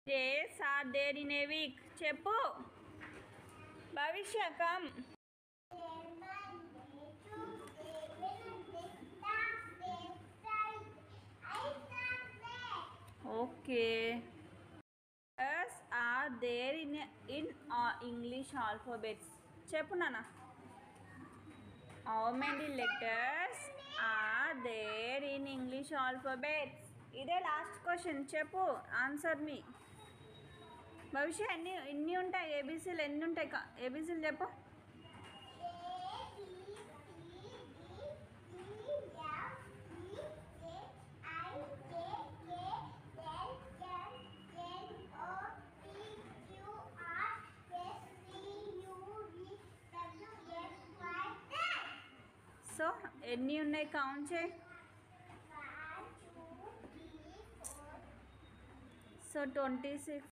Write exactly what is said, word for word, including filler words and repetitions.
days are there in a week? చెప్పు Bhavishya come. Okay. Letters are there in in uh, English alphabets. చెప్పు నాన్న. How many letters are there in English alphabets? ఇదే last question. చెప్పు, answer me. Bhavishya ఎన్ని ఎన్ని ఉంటాయి ఏబీసీలు? ఎన్ని ఉంటాయి ఏబీసీలు చెప్పు. సో ఎన్ని ఉన్నాయి కౌంట్ చేయి. So twenty six